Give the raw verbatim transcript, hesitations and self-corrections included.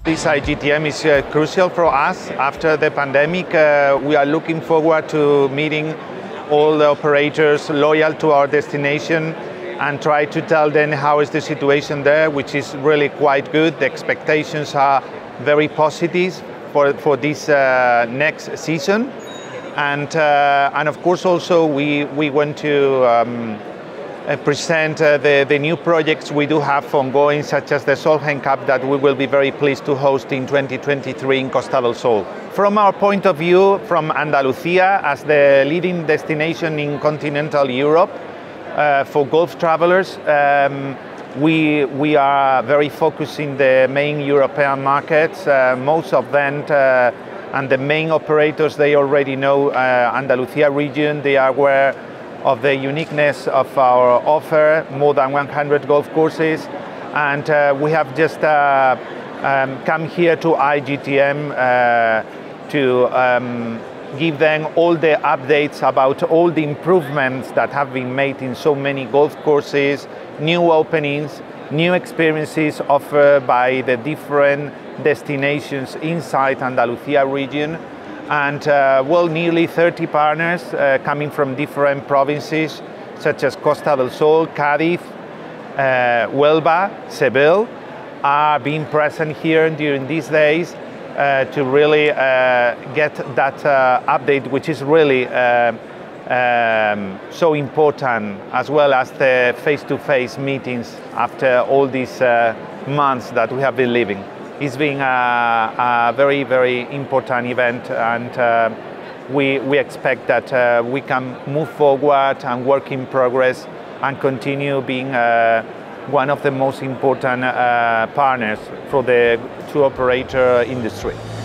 This I G T M is uh, crucial for us. After the pandemic, uh, we are looking forward to meeting all the operators loyal to our destination and try to tell them how is the situation there, which is really quite good. The expectations are very positive for, for this uh, next season. And, uh, and of course also we, we want to um, uh, present uh, the, the new projects we do have ongoing, such as the Solheim Cup that we will be very pleased to host in twenty twenty-three in Costa del Sol. From our point of view, from Andalucía as the leading destination in continental Europe uh, for golf travelers, um, we, we are very focused in the main European markets. Uh, most of them uh, and the main operators, they already know uh, Andalucía region. They are aware of the uniqueness of our offer, more than one hundred golf courses. And uh, we have just uh, um, come here to I G T M uh, to um, give them all the updates about all the improvements that have been made in so many golf courses, new openings, new experiences offered by the different destinations inside Andalucía region. And uh, well, nearly thirty partners uh, coming from different provinces, such as Costa del Sol, Cádiz, uh, Huelva, Seville, are being present here during these days uh, to really uh, get that uh, update, which is really uh, um, so important, as well as the face-to-face meetings after all these uh, months that we have been living. It's been a, a very, very important event, and uh, we, we expect that uh, we can move forward and work in progress and continue being uh, one of the most important uh, partners for the tour operator industry.